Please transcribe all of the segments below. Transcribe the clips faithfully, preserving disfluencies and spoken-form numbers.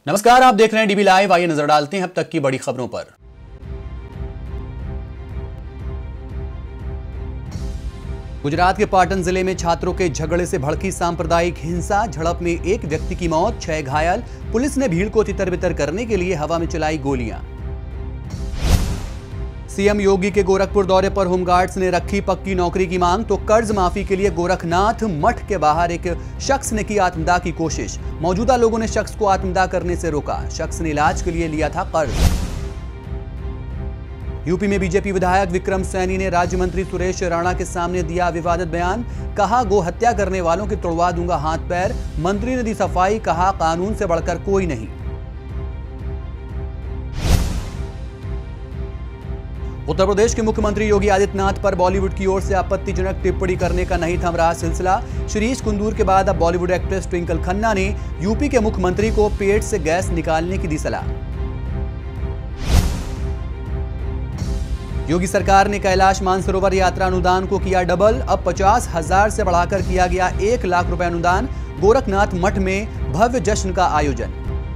नमस्कार, आप देख रहे हैं डीबी लाइव। आइए नजर डालते हैं अब तक की बड़ी खबरों पर। गुजरात के पाटन जिले में छात्रों के झगड़े से भड़की सांप्रदायिक हिंसा। झड़प में एक व्यक्ति की मौत, छह घायल। पुलिस ने भीड़ को तितर-बितर करने के लिए हवा में चलाई गोलियां। सीएम योगी के गोरखपुर दौरे पर होमगार्ड्स ने रखी पक्की नौकरी की मांग, तो कर्ज माफी के लिए गोरखनाथ मठ के बाहर एक शख्स ने की आत्मदाह की कोशिश। मौजूदा लोगों ने शख्स को आत्मदाह करने से रोका। शख्स ने इलाज के लिए लिया था कर्ज। यूपी में बीजेपी विधायक विक्रम सैनी ने राज्य मंत्री सुरेश राणा के सामने दिया विवादित बयान। कहा, गो हत्या करने वालों के तोड़वा दूंगा हाथ पैर। मंत्री ने दी सफाई, कहा कानून से बढ़कर कोई नहीं। उत्तर प्रदेश के मुख्यमंत्री योगी आदित्यनाथ पर बॉलीवुड की ओर से आपत्तिजनक टिप्पणी करने का नहीं थम रहा सिलसिला। शिरीष कुंदूर के बाद अब बॉलीवुड एक्ट्रेस ट्विंकल खन्ना ने यूपी के मुख्यमंत्री को पेट से गैस निकालने की दी सलाह। योगी सरकार ने कैलाश मानसरोवर यात्रा अनुदान को किया डबल। अब पचास हजार से बढ़ाकर किया गया एक लाख रुपए अनुदान। गोरखनाथ मठ में भव्य जश्न का आयोजन।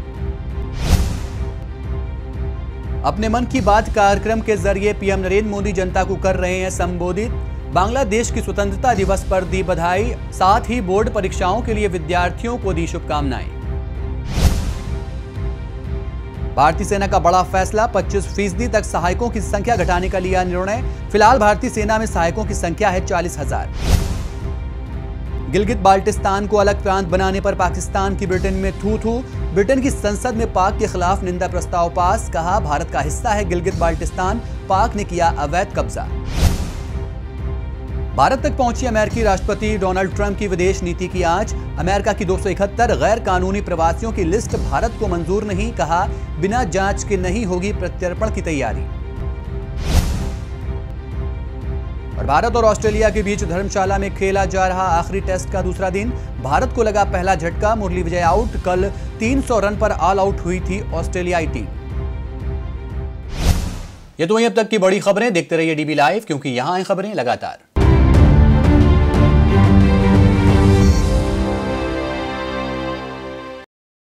अपने मन की बात कार्यक्रम के जरिए पीएम नरेंद्र मोदी जनता को कर रहे हैं संबोधित। बांग्लादेश की स्वतंत्रता दिवस पर दी बधाई, साथ ही बोर्ड परीक्षाओं के लिए विद्यार्थियों को दी शुभकामनाएं। भारतीय सेना का बड़ा फैसला, पच्चीस फीसदी तक सहायकों की संख्या घटाने का लिया निर्णय। फिलहाल भारतीय सेना में सहायकों की संख्या है चालीस हजार। गिलगित बाल्टिस्तान को अलग प्रांत बनाने पर पाकिस्तान की ब्रिटेन में थू थू। ब्रिटेन की संसद में पाक के खिलाफ निंदा प्रस्ताव पास। कहा, भारत का हिस्सा है गिलगित बाल्टिस्तान, पाक ने किया अवैध कब्जा। भारत तक पहुंची अमेरिकी राष्ट्रपति डोनाल्ड ट्रंप की विदेश नीति की आज। अमेरिका की दो सौ इकहत्तर गैर कानूनी प्रवासियों की लिस्ट भारत को मंजूर नहीं। कहा, बिना जांच के नहीं होगी प्रत्यर्पण की तैयारी। और भारत और ऑस्ट्रेलिया के बीच धर्मशाला में खेला जा रहा आखिरी टेस्ट का दूसरा दिन। भारत को लगा पहला झटका, मुरली विजय आउट। कल तीन सौ रन पर ऑल आउट हुई थी ऑस्ट्रेलियाई टीम। ये तो वहीं अब तक की बड़ी खबरें। देखते रहिए डीबी लाइव, क्योंकि यहां हैं खबरें लगातार।